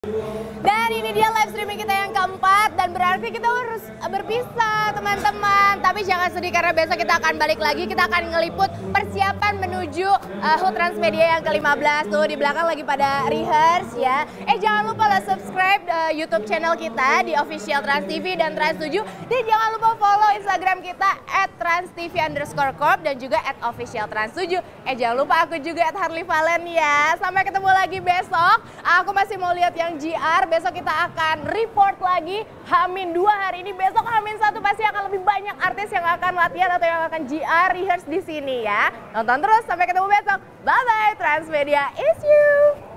Dan ini dia live streaming kita yang keempat dan berarti kita harus berpisah teman-teman. Tapi jangan sedih karena besok kita akan balik lagi, kita akan ngeliput persiapan menuju HUT Transmedia yang ke-15. Tuh di belakang lagi pada rehearse ya. Jangan lupa lah subscribe YouTube channel kita di official Trans TV dan Trans 7. Dan jangan lupa follow Instagram kita @transtv_corp dan juga @officialtrans7. Jangan lupa aku juga @harleyvalen ya. Sampai ketemu lagi besok. Aku masih mau lihat yang JR, besok kita akan report lagi H-2 hari ini. Besok H-1 pasti akan lebih banyak artis yang akan latihan atau yang akan JR rehearse di sini ya. Nonton terus, sampai ketemu besok. Bye bye, Transmedia is you.